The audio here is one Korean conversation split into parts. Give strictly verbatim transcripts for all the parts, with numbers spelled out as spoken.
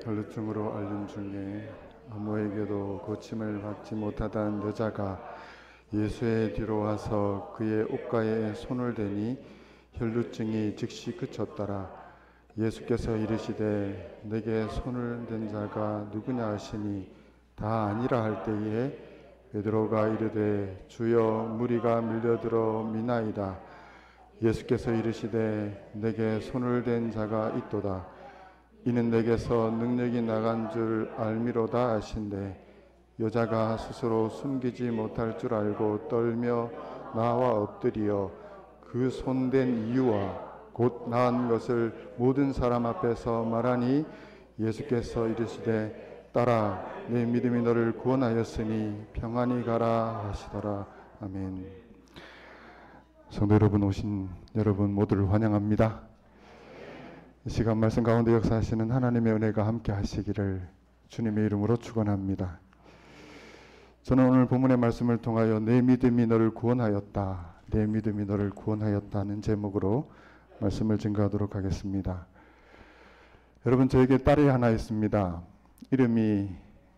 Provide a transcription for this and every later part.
혈루증으로 앓는 중에 아무에게도 고침을 받지 못하던 여자가 예수의 뒤로 와서 그의 옷가에 손을 대니 혈루증이 즉시 그쳤더라. 예수께서 이르시되 내게 손을 댄 자가 누구냐 하시니 다 아니라 할 때에 베드로가 이르되 주여 무리가 밀려들어 미나이다. 예수께서 이르시되 내게 손을 댄 자가 있도다. 이는 내게서 능력이 나간 줄 알미로다 하신대 여자가 스스로 숨기지 못할 줄 알고 떨며 나와 엎드리어 그 손댄 이유와 곧 나은 것을 모든 사람 앞에서 말하니 예수께서 이르시되 딸아 내 믿음이 너를 구원하였으니 평안히 가라 하시더라. 아멘. 성도 여러분, 오신 여러분 모두를 환영합니다. 이 시간 말씀 가운데 역사하시는 하나님의 은혜가 함께 하시기를 주님의 이름으로 축원합니다. 저는 오늘 본문의 말씀을 통하여 내 믿음이 너를 구원하였다, 내 믿음이 너를 구원하였다는 제목으로 말씀을 증거하도록 하겠습니다. 여러분, 저에게 딸이 하나 있습니다. 이름이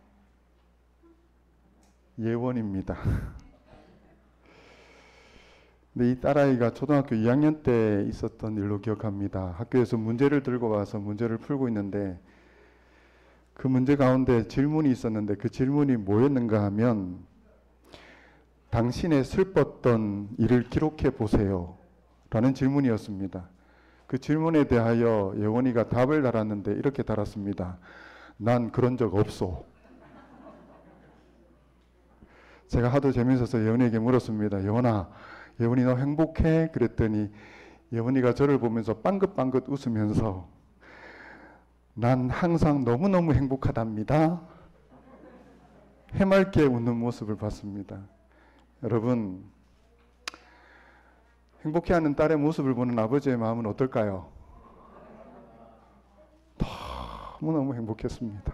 예원입니다. 근데 이 딸아이가 초등학교 이 학년 때 있었던 일로 기억합니다. 학교에서 문제를 들고 와서 문제를 풀고 있는데 그 문제 가운데 질문이 있었는데 그 질문이 뭐였는가 하면 당신의 슬펐던 일을 기록해 보세요 라는 질문이었습니다. 그 질문에 대하여 예원이가 답을 달았는데 이렇게 달았습니다. 난 그런 적 없어. 제가 하도 재밌어서 예원이에게 물었습니다. 예원아, 예원이 너 행복해? 그랬더니 예원이가 저를 보면서 빵긋빵긋 웃으면서 난 항상 너무너무 행복하답니다. 해맑게 웃는 모습을 봤습니다. 여러분, 행복해하는 딸의 모습을 보는 아버지의 마음은 어떨까요? 너무너무 행복했습니다.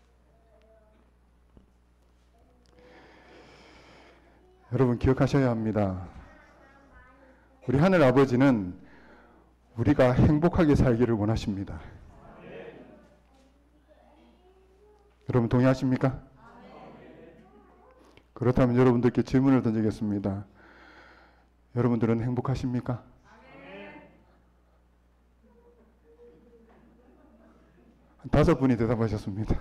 여러분, 기억하셔야 합니다. 우리 하늘 아버지는 우리가 행복하게 살기를 원하십니다. 여러분, 동의하십니까? 그렇다면 여러분들께 질문을 던지겠습니다. 여러분들은 행복하십니까? 한 다섯 분이 대답하셨습니다.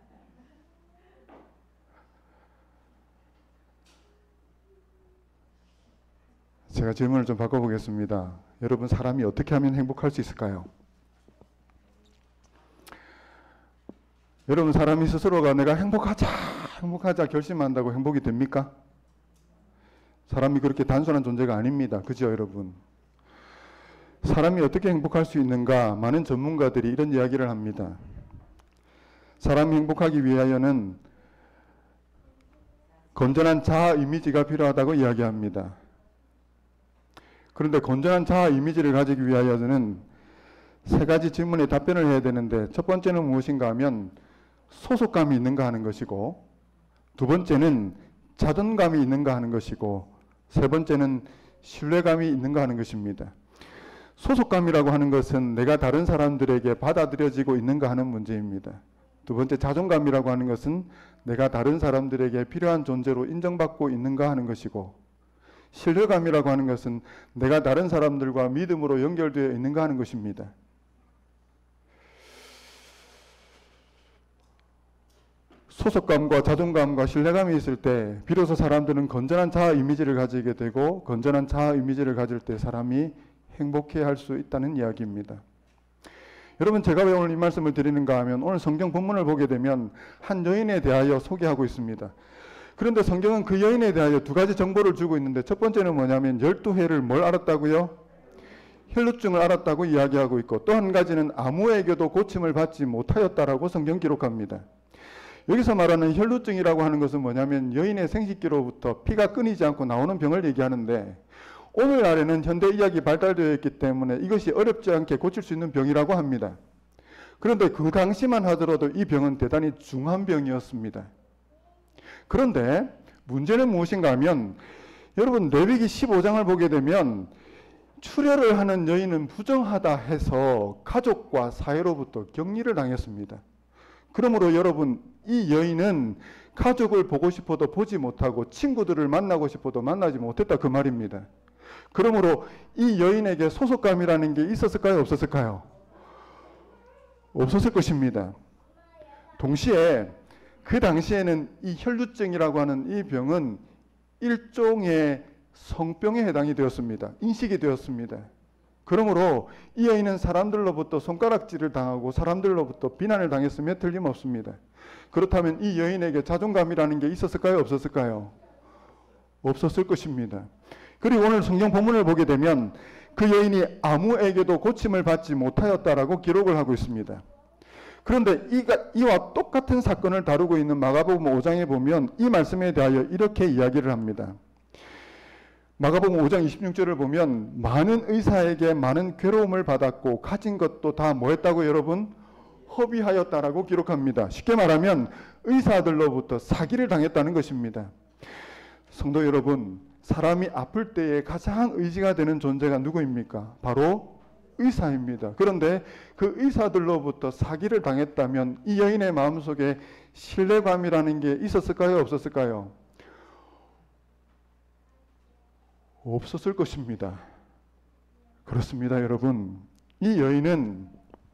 제가 질문을 좀 바꿔보겠습니다. 여러분, 사람이 어떻게 하면 행복할 수 있을까요? 여러분, 사람이 스스로가 내가 행복하자, 행복하자 결심한다고 행복이 됩니까? 사람이 그렇게 단순한 존재가 아닙니다. 그죠, 여러분? 사람이 어떻게 행복할 수 있는가? 많은 전문가들이 이런 이야기를 합니다. 사람이 행복하기 위하여는 건전한 자아 이미지가 필요하다고 이야기합니다. 그런데 건전한 자아 이미지를 가지기 위하여는 세 가지 질문에 답변을 해야 되는데 첫 번째는 무엇인가 하면 소속감이 있는가 하는 것이고, 두 번째는 자존감이 있는가 하는 것이고, 세 번째는 신뢰감이 있는가 하는 것입니다. 소속감이라고 하는 것은 내가 다른 사람들에게 받아들여지고 있는가 하는 문제입니다. 두 번째, 자존감이라고 하는 것은 내가 다른 사람들에게 필요한 존재로 인정받고 있는가 하는 것이고, 신뢰감이라고 하는 것은 내가 다른 사람들과 믿음으로 연결되어 있는가 하는 것입니다. 소속감과 자존감과 신뢰감이 있을 때 비로소 사람들은 건전한 자아 이미지를 가지게 되고, 건전한 자아 이미지를 가질 때 사람이 행복해할 수 있다는 이야기입니다. 여러분, 제가 왜 오늘 이 말씀을 드리는가 하면 오늘 성경 본문을 보게 되면 한 여인에 대하여 소개하고 있습니다. 그런데 성경은 그 여인에 대하여 두 가지 정보를 주고 있는데 첫 번째는 뭐냐면 열두 해를 뭘 알았다고요? 혈루증을 알았다고 이야기하고 있고, 또 한 가지는 아무에게도 고침을 받지 못하였다라고 성경 기록합니다. 여기서 말하는 혈루증이라고 하는 것은 뭐냐면 여인의 생식기로부터 피가 끊이지 않고 나오는 병을 얘기하는데, 오늘날에는 현대의학이 발달되어 있기 때문에 이것이 어렵지 않게 고칠 수 있는 병이라고 합니다. 그런데 그 당시만 하더라도 이 병은 대단히 중한 병이었습니다. 그런데 문제는 무엇인가 하면 여러분, 레위기 십오 장을 보게 되면 출혈을 하는 여인은 부정하다 해서 가족과 사회로부터 격리를 당했습니다. 그러므로 여러분, 이 여인은 가족을 보고 싶어도 보지 못하고 친구들을 만나고 싶어도 만나지 못했다 그 말입니다. 그러므로 이 여인에게 소속감이라는 게 있었을까요? 없었을까요? 없었을 것입니다. 동시에 그 당시에는 이 혈루증이라고 하는 이 병은 일종의 성병에 해당이 되었습니다. 인식이 되었습니다. 그러므로 이 여인은 사람들로부터 손가락질을 당하고 사람들로부터 비난을 당했으며 틀림없습니다. 그렇다면 이 여인에게 자존감이라는 게 있었을까요? 없었을까요? 없었을 것입니다. 그리고 오늘 성경 본문을 보게 되면 그 여인이 아무에게도 고침을 받지 못하였다라고 기록을 하고 있습니다. 그런데 이가, 이와 똑같은 사건을 다루고 있는 마가복음 오 장에 보면 이 말씀에 대하여 이렇게 이야기를 합니다. 마가복음 오 장 이십육 절을 보면 많은 의사에게 많은 괴로움을 받았고 가진 것도 다 뭐 했다고 여러분? 허비하였다라고 기록합니다. 쉽게 말하면 의사들로부터 사기를 당했다는 것입니다. 성도 여러분, 사람이 아플 때에 가장 의지가 되는 존재가 누구입니까? 바로 의사입니다. 그런데 그 의사들로부터 사기를 당했다면 이 여인의 마음속에 신뢰감이라는 게 있었을까요? 없었을까요? 없었을 것입니다. 그렇습니다, 여러분. 이 여인은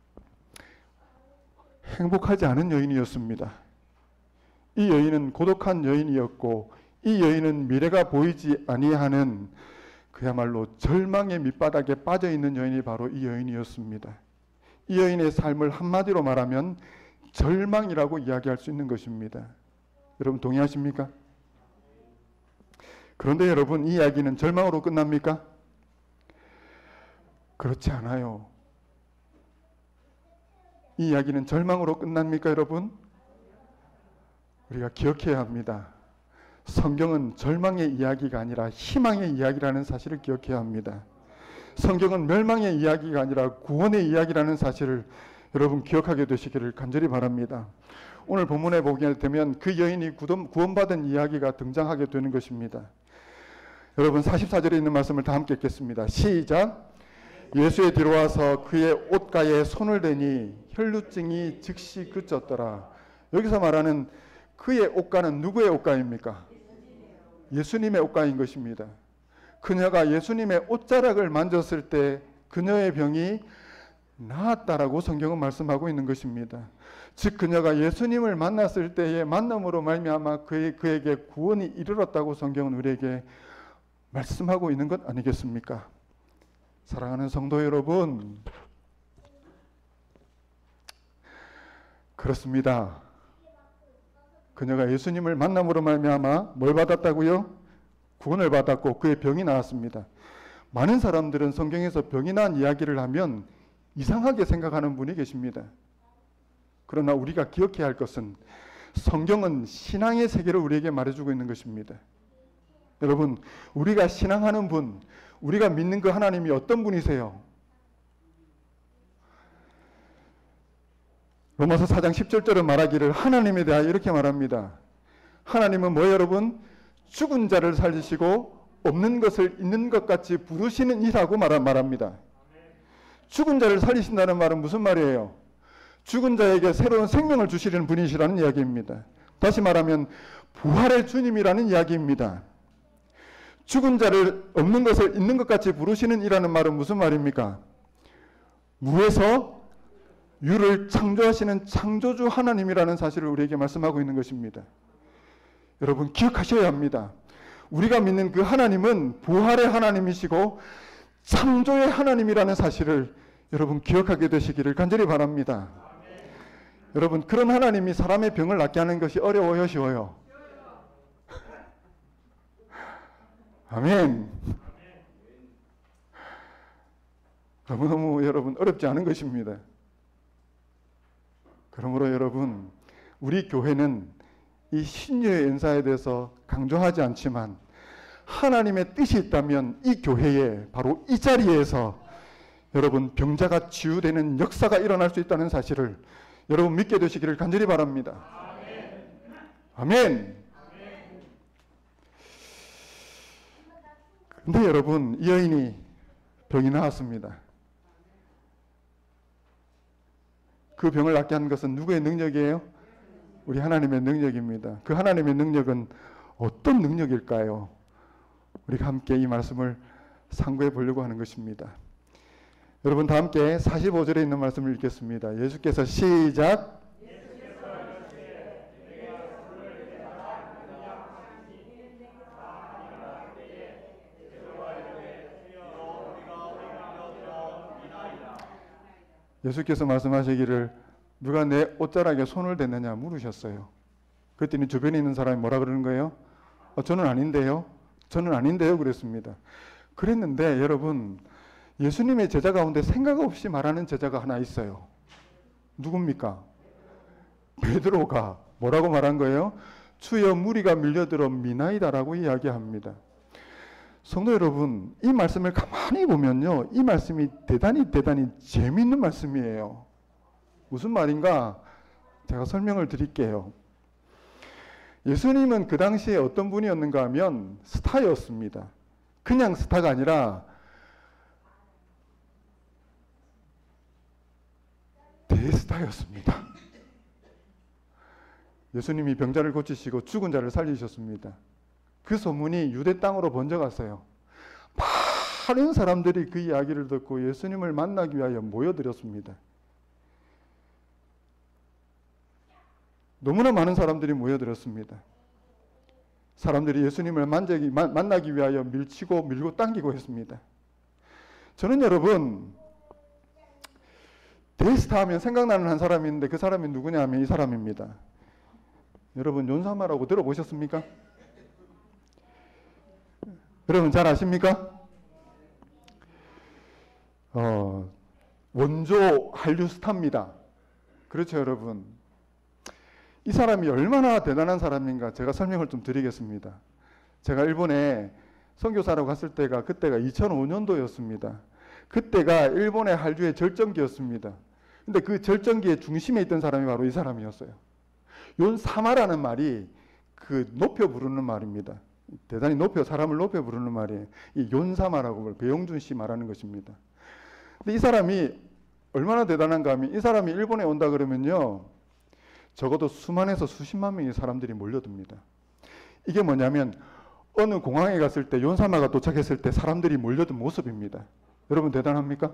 행복하지 않은 여인이었습니다. 이 여인은 고독한 여인이었고 이 여인은 미래가 보이지 아니하는 그야말로 절망의 밑바닥에 빠져있는 여인이 바로 이 여인이었습니다. 이 여인의 삶을 한마디로 말하면 절망이라고 이야기할 수 있는 것입니다. 여러분 동의하십니까? 그런데 여러분, 이 이야기는 절망으로 끝납니까? 그렇지 않아요. 이 이야기는 절망으로 끝납니까, 여러분? 우리가 기억해야 합니다. 성경은 절망의 이야기가 아니라 희망의 이야기라는 사실을 기억해야 합니다. 성경은 멸망의 이야기가 아니라 구원의 이야기라는 사실을 여러분 기억하게 되시기를 간절히 바랍니다. 오늘 본문에 보게 되면 그 여인이 구원받은 이야기가 등장하게 되는 것입니다. 여러분 사십사 절에 있는 말씀을 다 함께 읽겠습니다. 시작. 예수의 뒤로 와서 그의 옷가에 손을 대니 혈루증이 즉시 그쳤더라. 여기서 말하는 그의 옷가는 누구의 옷가입니까? 예수님의 옷가인 것입니다. 그녀가 예수님의 옷자락을 만졌을 때 그녀의 병이 나았다라고 성경은 말씀하고 있는 것입니다. 즉 그녀가 예수님을 만났을 때의 만남으로 말미암아 그의, 그에게 구원이 이르렀다고 성경은 우리에게 말씀하고 있는 것 아니겠습니까? 사랑하는 성도 여러분, 그렇습니다. 그녀가 예수님을 만남으로 말미암아 뭘 받았다고요? 구원을 받았고 그의 병이 나았습니다. 많은 사람들은 성경에서 병이 난 이야기를 하면 이상하게 생각하는 분이 계십니다. 그러나 우리가 기억해야 할 것은 성경은 신앙의 세계를 우리에게 말해주고 있는 것입니다. 여러분, 우리가 신앙하는 분, 우리가 믿는 그 하나님이 어떤 분이세요? 로마서 사 장 십칠 절은 말하기를 하나님에 대하여 이렇게 말합니다. 하나님은 뭐 여러분? 죽은 자를 살리시고 없는 것을 있는 것 같이 부르시는 이라고 말합니다. 죽은 자를 살리신다는 말은 무슨 말이에요? 죽은 자에게 새로운 생명을 주시려는 분이시라는 이야기입니다. 다시 말하면 부활의 주님이라는 이야기입니다. 죽은 자를 없는 것을 있는 것 같이 부르시는 이라는 말은 무슨 말입니까? 무에서 유를 창조하시는 창조주 하나님이라는 사실을 우리에게 말씀하고 있는 것입니다. 여러분 기억하셔야 합니다. 우리가 믿는 그 하나님은 부활의 하나님이시고 창조의 하나님이라는 사실을 여러분 기억하게 되시기를 간절히 바랍니다. 아멘. 여러분 그런 하나님이 사람의 병을 낫게 하는 것이 어려워요, 쉬워요? 아멘. 너무너무 여러분 어렵지 않은 것입니다. 그러므로 여러분 우리 교회는 이 신유의 은사에 대해서 강조하지 않지만 하나님의 뜻이 있다면 이 교회에 바로 이 자리에서 여러분 병자가 치유되는 역사가 일어날 수 있다는 사실을 여러분 믿게 되시기를 간절히 바랍니다. 아멘. 아멘. 근데 여러분 이 여인이 병이 나았습니다. 그 병을 낫게 한 것은 누구의 능력이에요? 우리 하나님의 능력입니다. 그 하나님의 능력은 어떤 능력일까요? 우리가 함께 이 말씀을 상고해 보려고 하는 것입니다. 여러분 다 함께 사십오 절에 있는 말씀을 읽겠습니다. 예수께서 시작. 예수께서 말씀하시기를 누가 내 옷자락에 손을 댔느냐 물으셨어요. 그랬더니 주변에 있는 사람이 뭐라 그러는 거예요? 어, 저는 아닌데요. 저는 아닌데요. 그랬습니다. 그랬는데 여러분 예수님의 제자 가운데 생각 없이 말하는 제자가 하나 있어요. 누굽니까? 베드로가 뭐라고 말한 거예요? 주여 무리가 밀려들어 미나이다라고 이야기합니다. 성도 여러분, 이 말씀을 가만히 보면요, 이 말씀이 대단히 대단히 재미있는 말씀이에요. 무슨 말인가? 제가 설명을 드릴게요. 예수님은 그 당시에 어떤 분이었는가 하면 스타였습니다. 그냥 스타가 아니라 대스타였습니다. 예수님이 병자를 고치시고 죽은 자를 살리셨습니다. 그 소문이 유대 땅으로 번져갔어요. 많은 사람들이 그 이야기를 듣고 예수님을 만나기 위하여 모여들었습니다. 너무나 많은 사람들이 모여들었습니다. 사람들이 예수님을 만나기, 만나기 위하여 밀치고 밀고 당기고 했습니다. 저는 여러분 대스타 하면 생각나는 한 사람이 있는데 그 사람이 누구냐 하면 이 사람입니다. 여러분 윤사마라고 들어보셨습니까? 여러분 잘 아십니까? 어, 원조 한류 스타입니다. 그렇죠 여러분. 이 사람이 얼마나 대단한 사람인가 제가 설명을 좀 드리겠습니다. 제가 일본에 선교사로 갔을 때가 그때가 이천오 년도였습니다. 그때가 일본의 한류의 절정기였습니다. 근데 그 절정기의 중심에 있던 사람이 바로 이 사람이었어요. 윤사마라는 말이 그 높여 부르는 말입니다. 대단히 높여 사람을 높여 부르는 말이에요. 이 윤사마라고 배용준 씨 말하는 것입니다. 근데 이 사람이 얼마나 대단한가 하면 이 사람이 일본에 온다 그러면요 적어도 수만에서 수십만 명의 사람들이 몰려듭니다. 이게 뭐냐면 어느 공항에 갔을 때 윤사마가 도착했을 때 사람들이 몰려든 모습입니다. 여러분 대단합니까?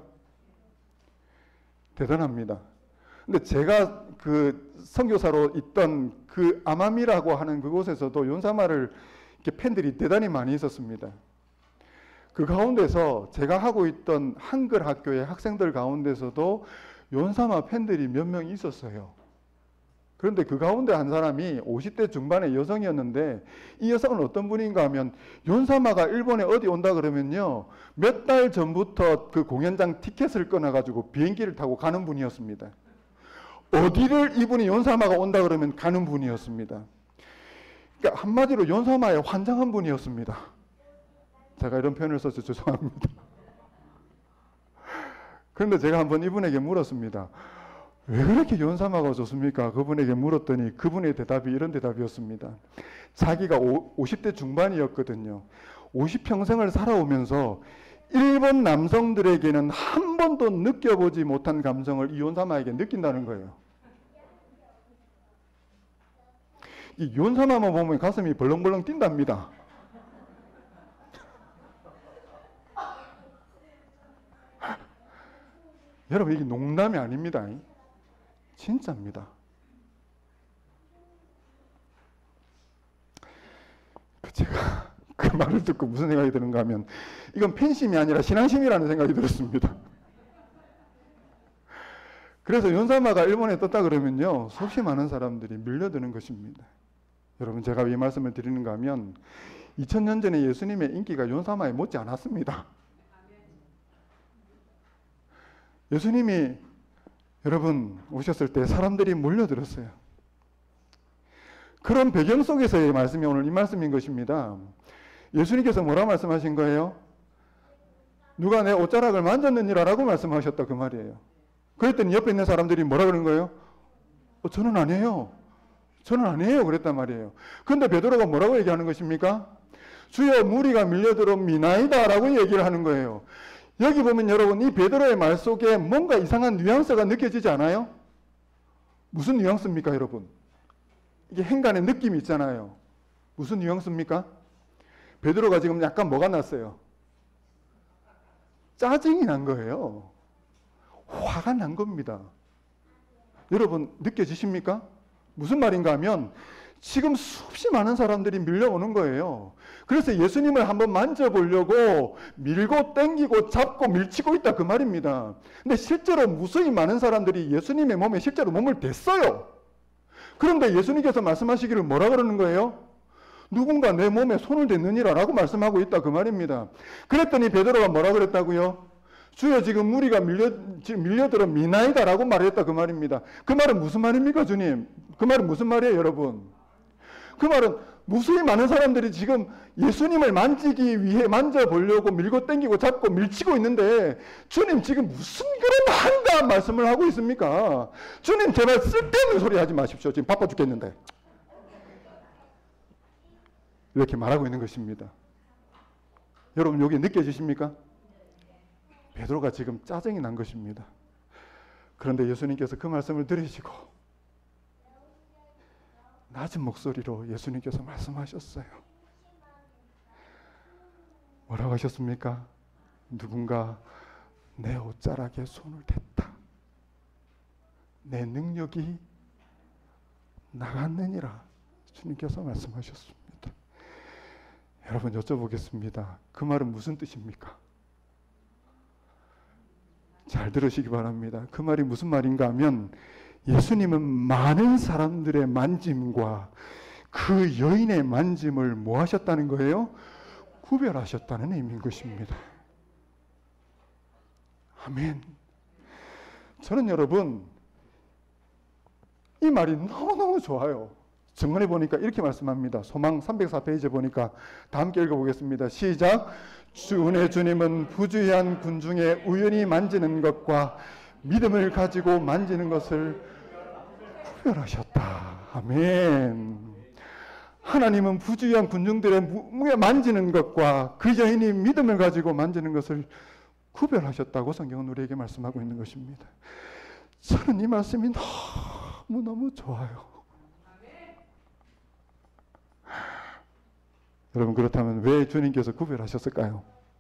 대단합니다. 근데 제가 그 선교사로 있던 그 아마미라고 하는 그곳에서도 윤사마를 이렇게 팬들이 대단히 많이 있었습니다. 그 가운데서 제가 하고 있던 한글 학교의 학생들 가운데서도 윤사마 팬들이 몇 명 있었어요. 그런데 그 가운데 한 사람이 오십 대 중반의 여성이었는데 이 여성은 어떤 분인가 하면 윤사마가 일본에 어디 온다 그러면요 몇 달 전부터 그 공연장 티켓을 끊어가지고 비행기를 타고 가는 분이었습니다. 어디를 이분이 윤사마가 온다 그러면 가는 분이었습니다. 그러니까 한마디로 윤사마에 환장한 분이었습니다. 제가 이런 표현을 써서 죄송합니다. 그런데 제가 한번 이분에게 물었습니다. 왜 그렇게 윤사마가 좋습니까? 그분에게 물었더니 그분의 대답이 이런 대답이었습니다. 자기가 오십 대 중반이었거든요. 오십 평생을 살아오면서 일본 남성들에게는 한 번도 느껴보지 못한 감성을 이 윤사마에게 느낀다는 거예요. 이 윤사마만 보면 가슴이 벌렁벌렁 뛴답니다. 여러분 이게 농담이 아닙니다. 진짜입니다. 제가 그 말을 듣고 무슨 생각이 드는가 하면 이건 팬심이 아니라 신앙심이라는 생각이 들었습니다. 그래서 윤사마가 일본에 떴다 그러면요 수없이 많은 사람들이 밀려드는 것입니다. 여러분 제가 이 말씀을 드리는가 하면 이천 년 전에 예수님의 인기가 윤사마에 못지 않았습니다. 예수님이 여러분 오셨을 때 사람들이 몰려들었어요. 그런 배경 속에서의 말씀이 오늘 이 말씀인 것입니다. 예수님께서 뭐라 말씀하신 거예요? 누가 내 옷자락을 만졌느니라 라고 말씀하셨다 그 말이에요. 그랬더니 옆에 있는 사람들이 뭐라 그런 거예요? 어, 저는 아니에요. 저는 아니에요. 그랬단 말이에요. 그런데 베드로가 뭐라고 얘기하는 것입니까? 주여 무리가 밀려들어 미나이다 라고 얘기를 하는 거예요. 여기 보면 여러분 이 베드로의 말 속에 뭔가 이상한 뉘앙스가 느껴지지 않아요? 무슨 뉘앙스입니까 여러분? 이게 행간의 느낌이 있잖아요. 무슨 뉘앙스입니까? 베드로가 지금 약간 뭐가 났어요? 짜증이 난 거예요. 화가 난 겁니다. 여러분 느껴지십니까? 무슨 말인가 하면 지금 수없이 많은 사람들이 밀려오는 거예요. 그래서 예수님을 한번 만져보려고 밀고 땡기고 잡고 밀치고 있다 그 말입니다. 근데 실제로 무수히 많은 사람들이 예수님의 몸에 실제로 몸을 댔어요. 그런데 예수님께서 말씀하시기를 뭐라 그러는 거예요? 누군가 내 몸에 손을 댔느니라 라고 말씀하고 있다 그 말입니다. 그랬더니 베드로가 뭐라 그랬다고요? 주여 지금 무리가 밀려, 지금 밀려들어 미나이다 라고 말했다 그 말입니다. 그 말은 무슨 말입니까 주님? 그 말은 무슨 말이에요 여러분? 그 말은 무수히 많은 사람들이 지금 예수님을 만지기 위해 만져보려고 밀고 땡기고 잡고 밀치고 있는데 주님 지금 무슨 그런 한다한 말씀을 하고 있습니까? 주님 제발 쓸데없는 소리 하지 마십시오. 지금 바빠 죽겠는데. 이렇게 말하고 있는 것입니다. 여러분 여기 느껴지십니까? 베드로가 지금 짜증이 난 것입니다. 그런데 예수님께서 그 말씀을 들으시고 낮은 목소리로 예수님께서 말씀하셨어요. 뭐라고 하셨습니까? 누군가 내 옷자락에 손을 댔다. 내 능력이 나갔느니라. 주님께서 말씀하셨습니다. 여러분 여쭤보겠습니다. 그 말은 무슨 뜻입니까? 잘 들으시기 바랍니다. 그 말이 무슨 말인가 하면 예수님은 많은 사람들의 만짐과 그 여인의 만짐을 뭐 하셨다는 거예요? 구별하셨다는 의미인 것입니다. 아멘. 저는 여러분 이 말이 너무너무 좋아요. 정문에 보니까 이렇게 말씀합니다. 소망 삼백사 페이지에 보니까 다 함께 읽어보겠습니다. 시작. 주 은혜 주님은 부주의한 군중에 우연히 만지는 것과 믿음을 가지고 만지는 것을 구별하셨다. 아멘. 하나님은 부주의한 군중들의 무에 만지는 것과 그 여인이 믿음을 가지고 만지는 것을 구별하셨다고 성경은 우리에게 말씀하고 있는 것입니다. 저는 이 말씀이 너무너무 좋아요. 여러분 그렇다면 왜 주님께서 구별하셨을까요?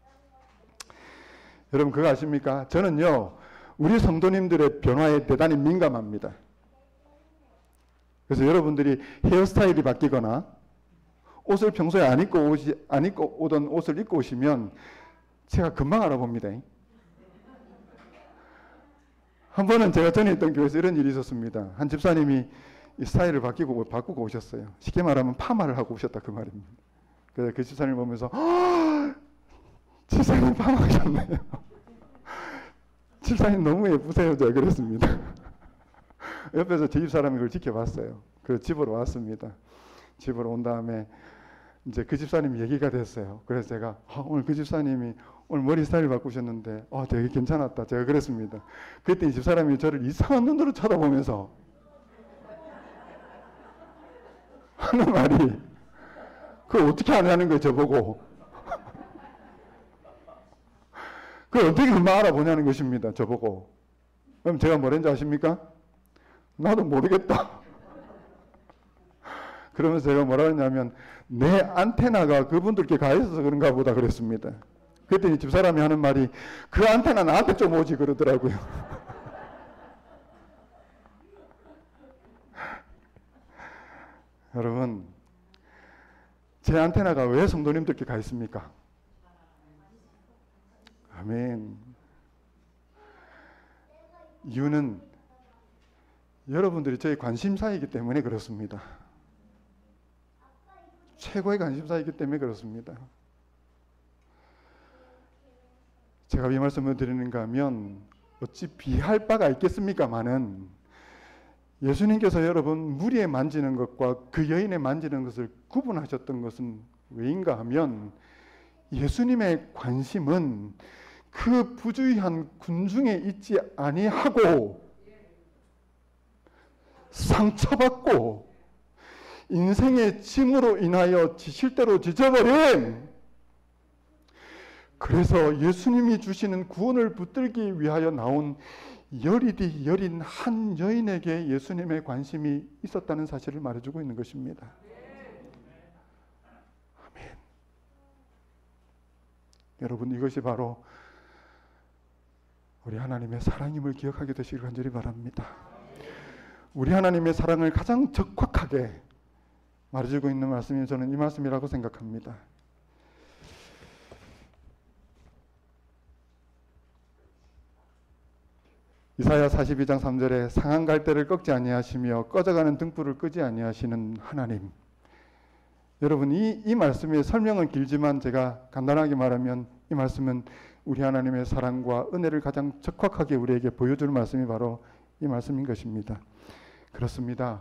여러분 그거 아십니까? 저는요 우리 성도님들의 변화에 대단히 민감합니다. 그래서 여러분들이 헤어스타일이 바뀌거나 옷을 평소에 안 입고 오시, 안 입고 오던 옷을 입고 오시면 제가 금방 알아봅니다. 한 번은 제가 전에 있던 교회에서 이런 일이 있었습니다. 한 집사님이 이 스타일을 바뀌고 바꾸고 오셨어요. 쉽게 말하면 파마를 하고 오셨다 그 말입니다. 그래서 그 집사님을 보면서 집사님 파마하셨네요. 집사님 너무 예쁘세요. 제가 그랬습니다. 옆에서 제 집사람이 그걸 지켜봤어요. 그래서 집으로 왔습니다. 집으로 온 다음에 이제 그 집사님 얘기가 됐어요. 그래서 제가 아, 오늘 그 집사님이 오늘 머리 스타일 바꾸셨는데 아, 되게 괜찮았다. 제가 그랬습니다. 그때 이 집사람이 저를 이상한 눈으로 쳐다보면서 하는 말이 그걸 어떻게 하냐는 거예요. 저보고. 그걸 어떻게 금방 알아보냐는 것입니다. 저보고. 그럼 제가 뭐랬는지 아십니까? 나도 모르겠다. 그러면서 제가 뭐라 했냐면 내 안테나가 그분들께 가 있어서 그런가 보다 그랬습니다. 그랬더니 집사람이 하는 말이 그 안테나 나한테 좀 오지 그러더라고요. 여러분 제 안테나가 왜 성도님들께 가 있습니까? 아멘. 이유는 여러분들이 저의 관심사이기 때문에 그렇습니다. 최고의 관심사이기 때문에 그렇습니다. 제가 이 말씀을 드리는가 하면 어찌 비할 바가 있겠습니까마는 예수님께서 여러분 무리에 만지는 것과 그 여인의 만지는 것을 구분하셨던 것은 왜인가 하면 예수님의 관심은 그 부주의한 군중에 있지 아니하고 상처받고 인생의 짐으로 인하여 지칠 대로 지쳐버린 그래서 예수님이 주시는 구원을 붙들기 위하여 나온 여리디 여린 한 여인에게 예수님의 관심이 있었다는 사실을 말해주고 있는 것입니다. 아멘. 여러분, 이것이 바로 우리 하나님의 사랑임을 기억하게 되시길 간절히 바랍니다. 우리 하나님의 사랑을 가장 적확하게 말해주고 있는 말씀이 저는 이 말씀이라고 생각합니다. 이사야 사십이 장 삼 절에 상한 갈대를 꺾지 아니하시며 꺼져가는 등불을 끄지 아니하시는 하나님. 여러분, 이, 이 말씀의 설명은 길지만 제가 간단하게 말하면 이 말씀은 우리 하나님의 사랑과 은혜를 가장 적확하게 우리에게 보여주는 말씀이 바로 이 말씀인 것입니다. 그렇습니다.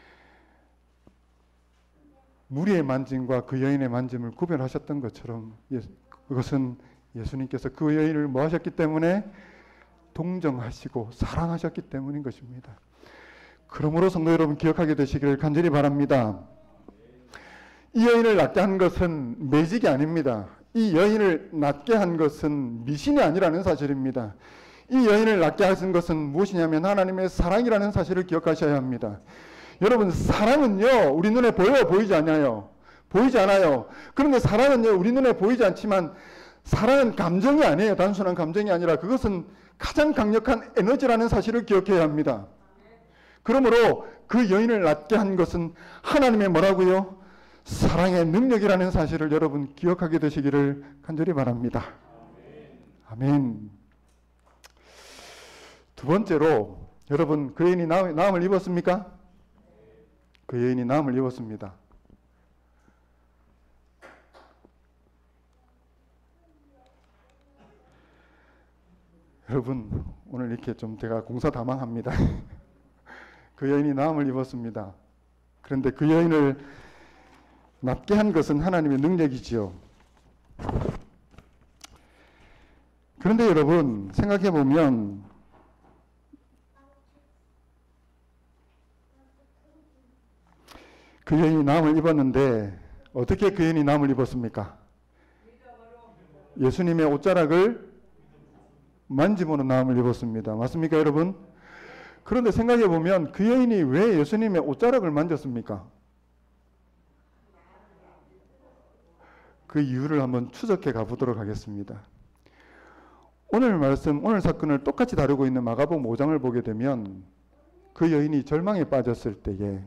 무리의 만짐과 그 여인의 만짐을 구별하셨던 것처럼 예, 그것은 예수님께서 그 여인을 뭐 하셨기 때문에 동정하시고 사랑하셨기 때문인 것입니다. 그러므로 성도 여러분, 기억하게 되시기를 간절히 바랍니다. 이 여인을 낫게 한 것은 매직이 아닙니다. 이 여인을 낫게 한 것은 미신이 아니라는 사실입니다. 이 여인을 낫게 하신 것은 무엇이냐면 하나님의 사랑이라는 사실을 기억하셔야 합니다. 여러분, 사랑은요 우리 눈에 보여요? 보이지 않아요? 보이지 않아요. 그런데 사랑은요 우리 눈에 보이지 않지만 사랑은 감정이 아니에요. 단순한 감정이 아니라 그것은 가장 강력한 에너지라는 사실을 기억해야 합니다. 그러므로 그 여인을 낫게 한 것은 하나님의 뭐라고요? 사랑의 능력이라는 사실을 여러분 기억하게 되시기를 간절히 바랍니다. 아멘. 두 번째로, 여러분, 그 여인이 나음을 입었습니까? 그 여인이 나음을 입었습니다. 여러분, 오늘 이렇게 좀 제가 공사다망합니다. 그 여인이 나음을 입었습니다. 그런데 그 여인을 낫게 한 것은 하나님의 능력이지요. 그런데 여러분, 생각해 보면 그 여인이 나음을 입었는데 어떻게 그 여인이 나음을 입었습니까? 예수님의 옷자락을 만짐으로 나음을 입었습니다. 맞습니까, 여러분? 그런데 생각해 보면 그 여인이 왜 예수님의 옷자락을 만졌습니까? 그 이유를 한번 추적해 가보도록 하겠습니다. 오늘 말씀, 오늘 사건을 똑같이 다루고 있는 마가복음 오 장을 보게 되면 그 여인이 절망에 빠졌을 때에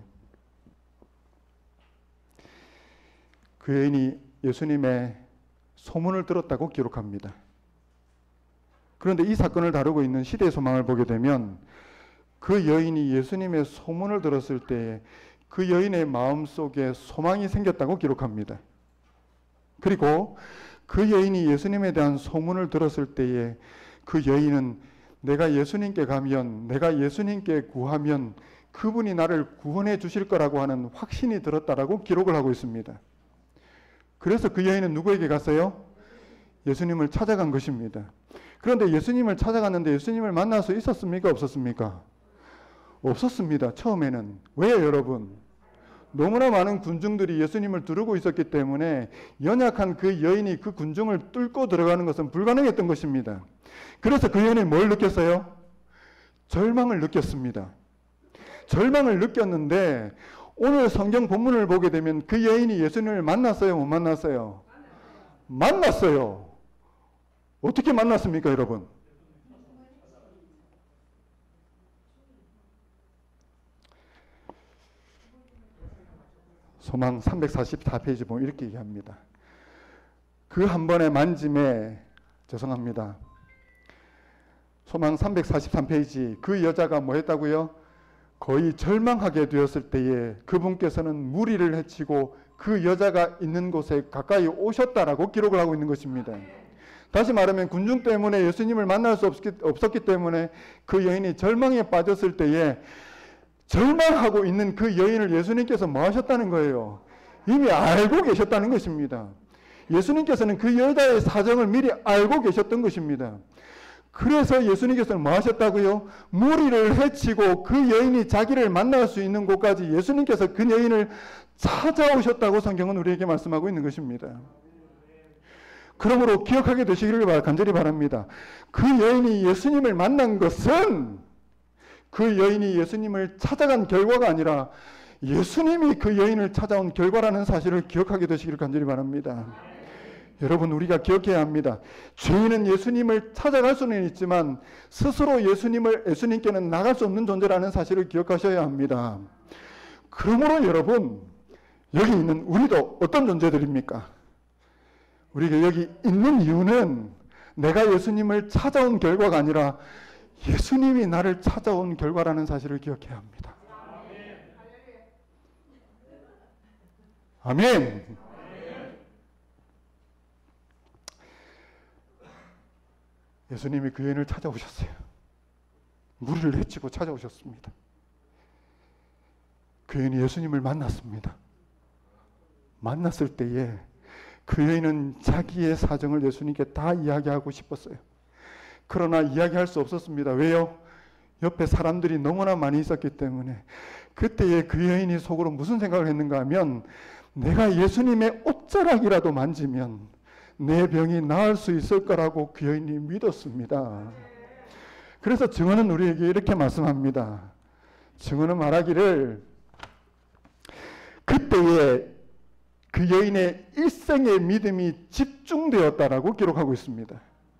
그 여인이 예수님의 소문을 들었다고 기록합니다. 그런데 이 사건을 다루고 있는 시대의 소망을 보게 되면 그 여인이 예수님의 소문을 들었을 때에 그 여인의 마음속에 소망이 생겼다고 기록합니다. 그리고 그 여인이 예수님에 대한 소문을 들었을 때에 그 여인은 내가 예수님께 가면, 내가 예수님께 구하면 그분이 나를 구원해 주실 거라고 하는 확신이 들었다라고 기록을 하고 있습니다. 그래서 그 여인은 누구에게 갔어요? 예수님을 찾아간 것입니다. 그런데 예수님을 찾아갔는데 예수님을 만날 수 있었습니까? 없었습니까? 없었습니다. 처음에는. 왜요, 여러분? 너무나 많은 군중들이 예수님을 두르고 있었기 때문에 연약한 그 여인이 그 군중을 뚫고 들어가는 것은 불가능했던 것입니다. 그래서 그 여인이 뭘 느꼈어요? 절망을 느꼈습니다. 절망을 느꼈는데 오늘 성경 본문을 보게 되면 그 여인이 예수님을 만났어요? 못 만났어요? 만났어요. 어떻게 만났습니까, 여러분? 소망 삼백사십사 페이지 보면 이렇게 얘기합니다. 그 한 번의 만짐에, 죄송합니다. 소망 삼백사십삼 페이지, 그 여자가 뭐 했다고요? 거의 절망하게 되었을 때에 그분께서는 무리를 해치고 그 여자가 있는 곳에 가까이 오셨다라고 기록을 하고 있는 것입니다. 다시 말하면 군중 때문에 예수님을 만날 수 없었기, 없었기 때문에 그 여인이 절망에 빠졌을 때에 절망하고 있는 그 여인을 예수님께서 뭐 하셨다는 거예요? 이미 알고 계셨다는 것입니다. 예수님께서는 그 여자의 사정을 미리 알고 계셨던 것입니다. 그래서 예수님께서는 뭐 하셨다고요? 무리를 해치고 그 여인이 자기를 만날 수 있는 곳까지 예수님께서 그 여인을 찾아오셨다고 성경은 우리에게 말씀하고 있는 것입니다. 그러므로 기억하게 되시기를 간절히 바랍니다. 그 여인이 예수님을 만난 것은 그 여인이 예수님을 찾아간 결과가 아니라 예수님이 그 여인을 찾아온 결과라는 사실을 기억하게 되시기를 간절히 바랍니다. 여러분, 우리가 기억해야 합니다. 죄인은 예수님을 찾아갈 수는 있지만 스스로 예수님을 예수님께는 나갈 수 없는 존재라는 사실을 기억하셔야 합니다. 그러므로 여러분, 여기 있는 우리도 어떤 존재들입니까? 우리가 여기 있는 이유는 내가 예수님을 찾아온 결과가 아니라 예수님이 나를 찾아온 결과라는 사실을 기억해야 합니다. 아멘. 예수님이 그 여인을 찾아오셨어요. 무리를 헤치고 찾아오셨습니다. 그 여인이 예수님을 만났습니다. 만났을 때에 그 여인은 자기의 사정을 예수님께 다 이야기하고 싶었어요. 그러나 이야기할 수 없었습니다. 왜요? 옆에 사람들이 너무나 많이 있었기 때문에. 그때에 그 여인이 속으로 무슨 생각을 했는가 하면 내가 예수님의 옷자락이라도 만지면 내 병이 나을 수 있을 거라고 그 여인이 믿었습니다. 그래서 증언은 우리에게 이렇게 말씀합니다. 증언은 말하기를 그때에 그 여인의 일생의 믿음이 집중되었다라고 기록하고 있습니다.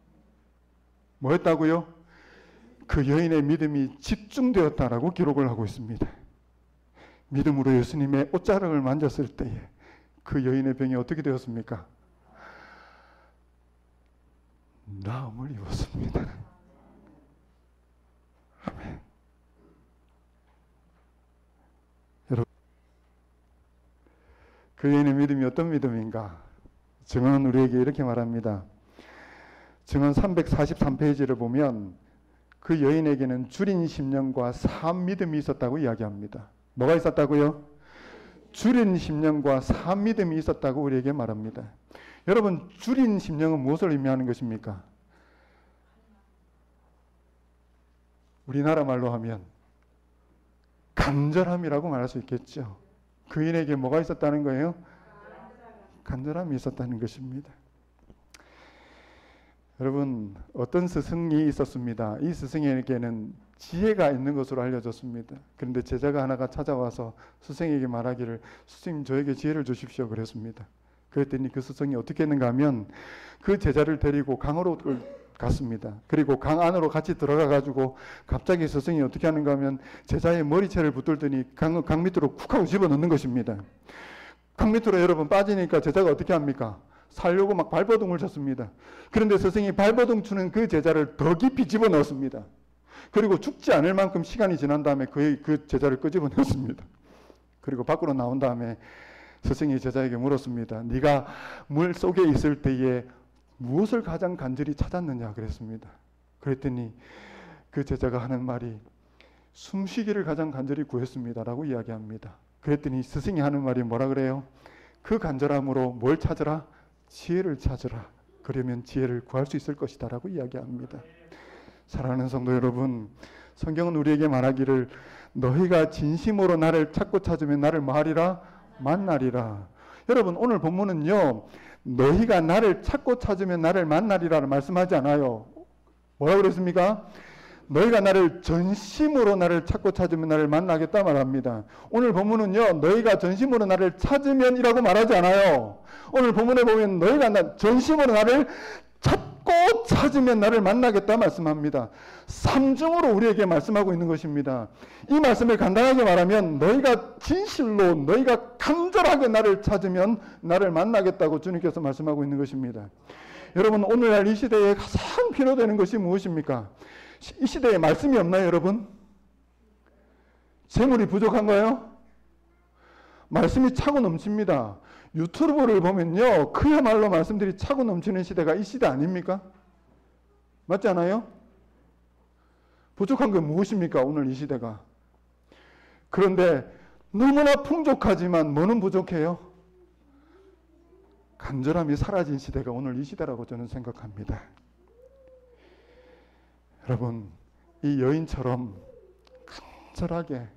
뭐였다고요? 그 여인의 믿음이 집중되었다라고 기록을 하고 있습니다. 믿음으로 예수님의 옷자락을 만졌을 때에 그 여인의 병이 어떻게 되었습니까? 나음을 입었습니다. 아멘. 여러분, 그 여인의 믿음이 어떤 믿음인가? 증언은 우리에게 이렇게 말합니다. 증언 삼백사십삼 페이지를 보면 그 여인에게는 줄인 심령과 사한 믿음이 있었다고 이야기합니다. 뭐가 있었다고요? 줄인 심령과 사한 믿음이 있었다고 우리에게 말합니다. 여러분, 줄인 심령은 무엇을 의미하는 것입니까? 우리나라 말로 하면 간절함이라고 말할 수 있겠죠. 그인에게 뭐가 있었다는 거예요? 간절함이 있었다는 것입니다. 여러분, 어떤 스승이 있었습니다. 이 스승에게는 지혜가 있는 것으로 알려졌습니다. 그런데 제자가 하나가 찾아와서 스승에게 말하기를 스승님, 저에게 지혜를 주십시오 그랬습니다. 그랬더니 그 스승이 어떻게 했는가 하면 그 제자를 데리고 강으로 갔습니다. 그리고 강 안으로 같이 들어가 가지고 갑자기 스승이 어떻게 하는가 하면 제자의 머리채를 붙들더니 강, 강 밑으로 쿡 하고 집어넣는 것입니다. 강 밑으로 여러분 빠지니까 제자가 어떻게 합니까? 살려고 막 발버둥을 쳤습니다. 그런데 스승이 발버둥 치는 그 제자를 더 깊이 집어넣었습니다. 그리고 죽지 않을 만큼 시간이 지난 다음에 그, 그 제자를 끄집어냈습니다. 그리고 밖으로 나온 다음에 스승이 제자에게 물었습니다. 네가 물 속에 있을 때에 무엇을 가장 간절히 찾았느냐 그랬습니다. 그랬더니 그 제자가 하는 말이 숨쉬기를 가장 간절히 구했습니다 라고 이야기합니다. 그랬더니 스승이 하는 말이 뭐라 그래요? 그 간절함으로 뭘 찾으라? 지혜를 찾으라. 그러면 지혜를 구할 수 있을 것이다 라고 이야기합니다. 사랑하는 성도 여러분, 성경은 우리에게 말하기를 너희가 진심으로 나를 찾고 찾으면 나를 뭐하리라? 만나리라. 여러분, 오늘 본문은요, 너희가 나를 찾고 찾으면 나를 만나리라를 말씀하지 않아요. 뭐라고 그랬습니까? 너희가 나를 전심으로 나를 찾고 찾으면 나를 만나겠다 말합니다. 오늘 본문은요, 너희가 전심으로 나를 찾으면이라고 말하지 않아요. 오늘 본문에 보면 너희가 나, 전심으로 나를 찾고 찾으면 나를 만나겠다 말씀합니다. 삼중으로 우리에게 말씀하고 있는 것입니다. 이 말씀을 간단하게 말하면 너희가 진실로 너희가 간절하게 나를 찾으면 나를 만나겠다고 주님께서 말씀하고 있는 것입니다. 여러분, 오늘날 이 시대에 가장 필요되는 것이 무엇입니까? 이 시대에 말씀이 없나요, 여러분? 재물이 부족한가요? 말씀이 차고 넘칩니다. 유튜브를 보면요, 그야말로 말씀들이 차고 넘치는 시대가 이 시대 아닙니까? 맞지 않아요? 부족한 게 무엇입니까, 오늘 이 시대가? 그런데 너무나 풍족하지만 뭐는 부족해요? 간절함이 사라진 시대가 오늘 이 시대라고 저는 생각합니다. 여러분, 이 여인처럼 간절하게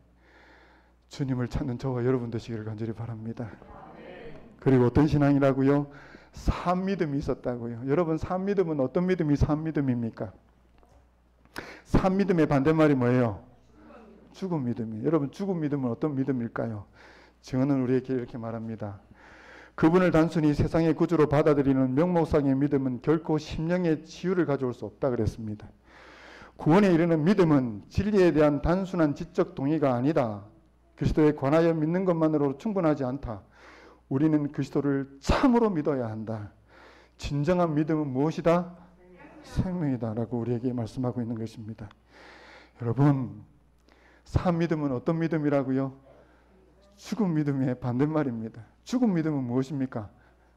주님을 찾는 저와 여러분 되시기를 간절히 바랍니다. 그리고 어떤 신앙이라고요? 산 믿음이 있었다고요. 여러분, 산 믿음은 어떤 믿음이 산 믿음입니까? 산 믿음의 반대말이 뭐예요? 죽은 믿음이에요. 여러분, 죽은 믿음은 어떤 믿음일까요? 증언은 우리에게 이렇게 말합니다. 그분을 단순히 세상의 구주로 받아들이는 명목상의 믿음은 결코 심령의 치유를 가져올 수 없다 그랬습니다. 구원에 이르는 믿음은 진리에 대한 단순한 지적 동의가 아니다. 그리스도에 관하여 믿는 것만으로 충분하지 않다. 우리는 그리스도를 참으로 믿어야 한다. 진정한 믿음은 무엇이다? 생명이다 라고 우리에게 말씀하고 있는 것입니다. 여러분, 산 믿음은 어떤 믿음이라고요? 죽은 믿음의 반대말입니다. 죽은 믿음은 무엇입니까?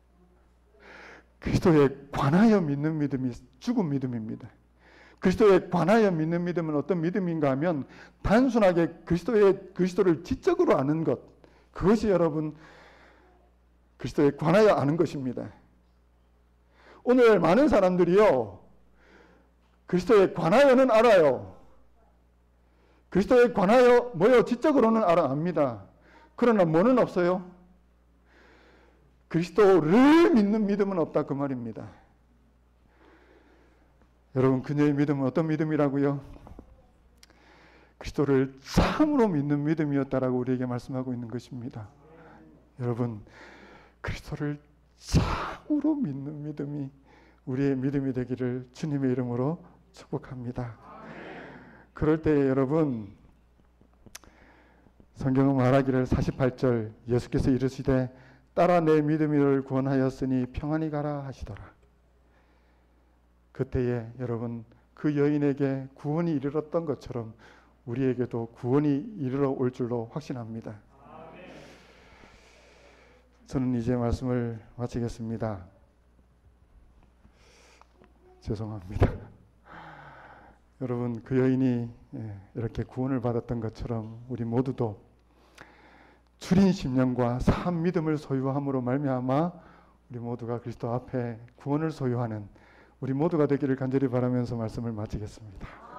그리스도에 관하여 믿는 믿음이 죽은 믿음입니다. 그리스도에 관하여 믿는 믿음은 어떤 믿음인가 하면 단순하게 그리스도의, 그리스도를 지적으로 아는 것, 그것이 여러분 그리스도에 관하여 아는 것입니다. 오늘 많은 사람들이요, 그리스도에 관하여는 알아요. 그리스도에 관하여 뭐요? 지적으로는 알아 압니다. 그러나 뭐는 없어요? 그리스도를 믿는 믿음은 없다 그 말입니다. 여러분, 그녀의 믿음은 어떤 믿음이라고요? 그리스도를 참으로 믿는 믿음이었다라고 우리에게 말씀하고 있는 것입니다. 여러분, 그리스도를 참으로 믿는 믿음이 우리의 믿음이 되기를 주님의 이름으로 축복합니다. 그럴 때 여러분, 성경은 말하기를 사십팔 절 예수께서 이르시되 따라 내 믿음을 구원하였으니 평안히 가라 하시더라. 그때에 여러분, 그 여인에게 구원이 이르렀던 것처럼 우리에게도 구원이 이르러 올 줄로 확신합니다. 저는 이제 말씀을 마치겠습니다. 죄송합니다. 여러분, 그 여인이 이렇게 구원을 받았던 것처럼 우리 모두도 주린 심령과 산 믿음을 소유함으로 말미암아 우리 모두가 그리스도 앞에 구원을 소유하는 우리 모두가 되기를 간절히 바라면서 말씀을 마치겠습니다.